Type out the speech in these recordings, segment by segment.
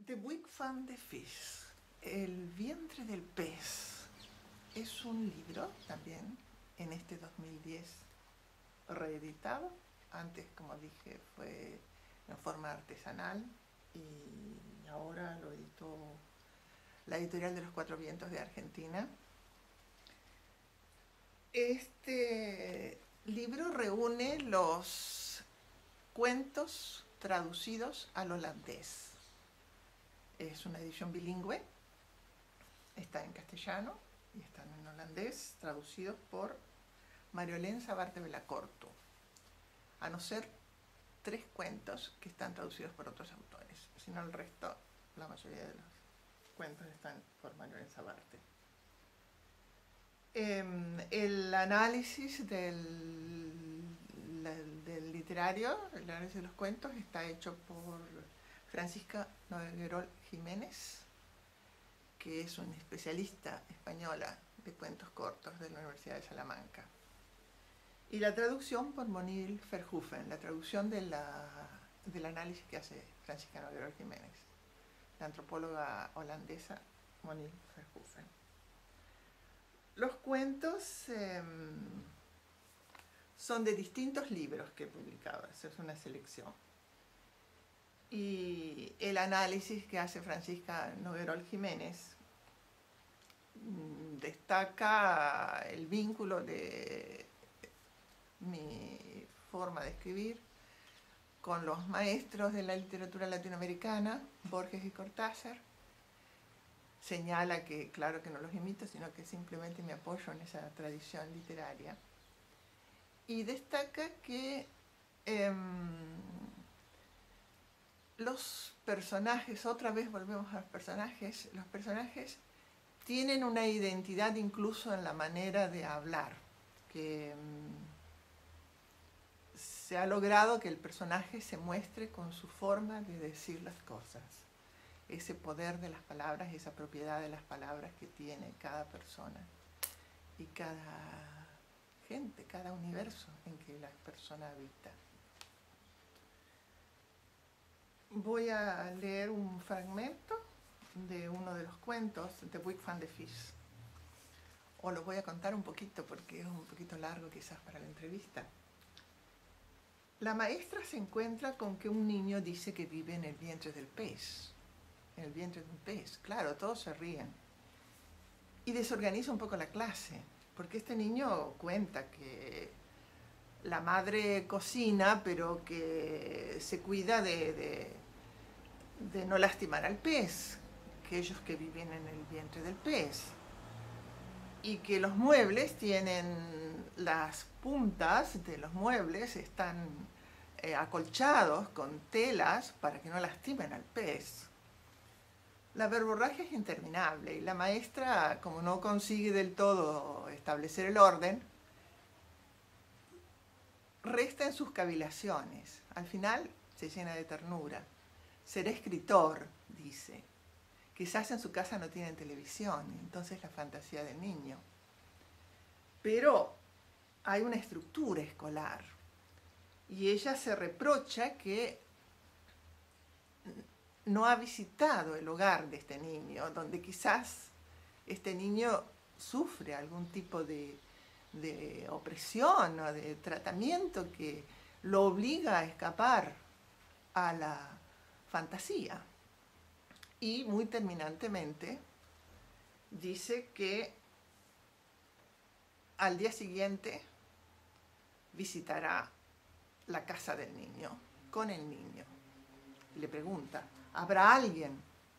The Big Fan de Fish, El vientre del pez, es un libro también en este 2010 reeditado. Antes, como dije, fue en forma artesanal y ahora lo editó la editorial de los Cuatro Vientos de Argentina. Este libro reúne los cuentos traducidos al holandés. Es una edición bilingüe, está en castellano y está en holandés, traducidos por Mariolén Sabarte Belacorto, a no ser 3 cuentos que están traducidos por otros autores, sino el resto, la mayoría de los cuentos están por Mariolén Sabarte. El análisis del literario, el análisis de los cuentos, está hecho por Francisca Noguerol Jiménez, que es una especialista española de cuentos cortos de la Universidad de Salamanca. Y la traducción por Moniel Verhoeven, la traducción del análisis que hace Francisca Noguerol Jiménez, la antropóloga holandesa Moniel Verhoeven. Los cuentos son de distintos libros que he publicado, esa es una selección. Y el análisis que hace Francisca Noguerol Jiménez destaca el vínculo de mi forma de escribir con los maestros de la literatura latinoamericana, Borges y Cortázar. Señala que, claro, que no los imito, sino que simplemente me apoyo en esa tradición literaria. Y destaca que los personajes, otra vez volvemos a los personajes tienen una identidad incluso en la manera de hablar, que se ha logrado que el personaje se muestre con su forma de decir las cosas, ese poder de las palabras, esa propiedad de las palabras que tiene cada persona y cada gente, cada universo en que la persona habita. Voy a leer un fragmento de uno de los cuentos, The Big Fan de Fish. O lo voy a contar un poquito porque es un poquito largo quizás para la entrevista. La maestra se encuentra con que un niño dice que vive en el vientre del pez. En el vientre de un pez. Claro, todos se ríen. Y desorganiza un poco la clase, porque este niño cuenta que la madre cocina, pero que se cuida de no lastimar al pez, aquellos que viven en el vientre del pez, y que los muebles tienen, las puntas de los muebles están acolchados con telas para que no lastimen al pez. La verborragia es interminable y la maestra, como no consigue del todo establecer el orden, resta en sus cavilaciones. Al final se llena de ternura. Seré escritor, dice. Quizás en su casa no tienen televisión, entonces la fantasía del niño. Pero hay una estructura escolar y ella se reprocha que no ha visitado el hogar de este niño, donde quizás este niño sufre algún tipo de opresión o de tratamiento que lo obliga a escapar a la fantasía. Y muy terminantemente dice que al día siguiente visitará la casa del niño, con el niño. Le pregunta, ¿habrá alguien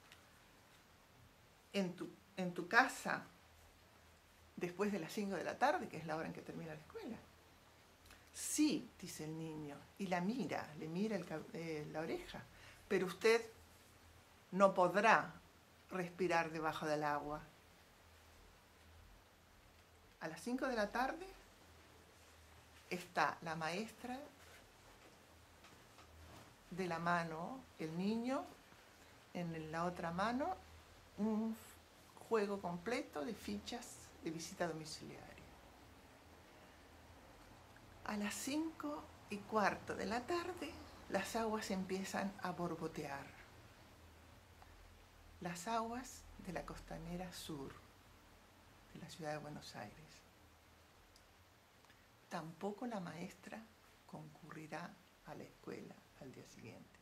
en tu casa después de las 5 de la tarde, que es la hora en que termina la escuela? Sí, dice el niño, y le mira la oreja, pero usted no podrá respirar debajo del agua. A las 5 de la tarde está la maestra de la mano, el niño en la otra mano, un juego completo de fichas de visita domiciliaria. A las 5:15 de la tarde las aguas empiezan a borbotear. las aguas de la costanera sur de la ciudad de Buenos Aires. Tampoco la maestra concurrirá a la escuela al día siguiente.